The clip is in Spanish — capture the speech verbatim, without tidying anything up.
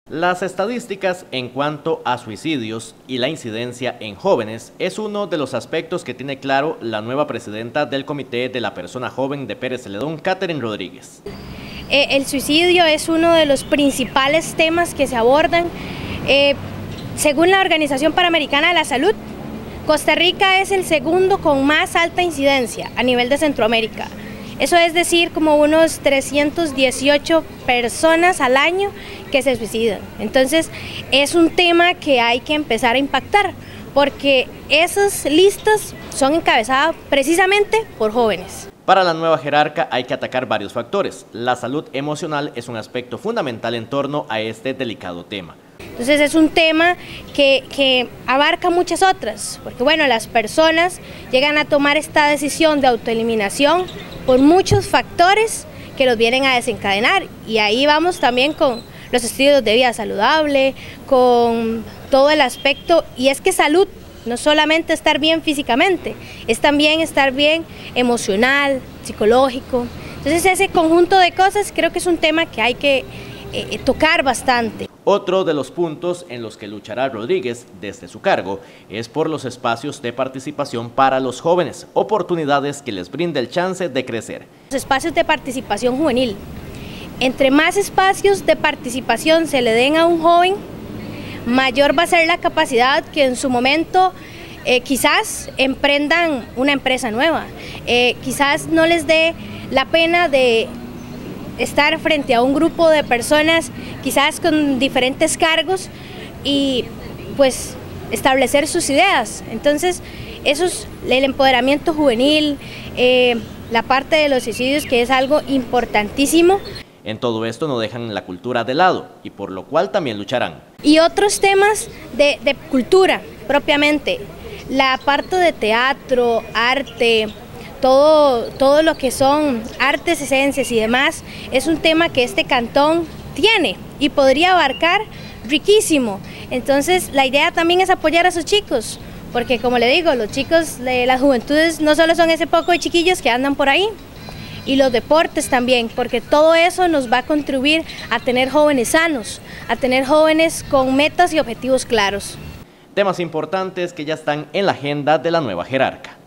Las estadísticas en cuanto a suicidios y la incidencia en jóvenes es uno de los aspectos que tiene claro la nueva presidenta del Comité de la Persona Joven de Pérez Celedón, Catherine Rodríguez. Eh, el suicidio es uno de los principales temas que se abordan. Eh, según la Organización Panamericana de la Salud, Costa Rica es el segundo con más alta incidencia a nivel de Centroamérica. Eso es decir, como unos trescientas dieciocho personas al año que se suicidan. Entonces, es un tema que hay que empezar a impactar, porque esas listas son encabezadas precisamente por jóvenes. Para la nueva jerarca hay que atacar varios factores. La salud emocional es un aspecto fundamental en torno a este delicado tema. Entonces es un tema que, que abarca muchas otras, porque bueno, las personas llegan a tomar esta decisión de autoeliminación por muchos factores que los vienen a desencadenar, y ahí vamos también con los estilos de vida saludable, con todo el aspecto, y es que salud no solamente estar bien físicamente, es también estar bien emocional, psicológico. Entonces ese conjunto de cosas creo que es un tema que hay que eh, tocar bastante. Otro de los puntos en los que luchará Rodríguez desde su cargo es por los espacios de participación para los jóvenes, oportunidades que les brinde el chance de crecer. Los espacios de participación juvenil. Entre más espacios de participación se le den a un joven, mayor va a ser la capacidad que en su momento eh, quizás emprendan una empresa nueva, eh, quizás no les dé la pena de estar frente a un grupo de personas quizás con diferentes cargos y pues establecer sus ideas. Entonces eso es el empoderamiento juvenil, eh, la parte de los suicidios, que es algo importantísimo. En todo esto no dejan la cultura de lado, y por lo cual también lucharán. Y otros temas de, de cultura propiamente, la parte de teatro, arte, todo, todo lo que son artes, esencias y demás, es un tema que este cantón tiene y podría abarcar riquísimo. Entonces la idea también es apoyar a sus chicos, porque como le digo, los chicos de las juventudes no solo son ese poco de chiquillos que andan por ahí, y los deportes también, porque todo eso nos va a contribuir a tener jóvenes sanos, a tener jóvenes con metas y objetivos claros. Temas importantes que ya están en la agenda de la nueva jerarca.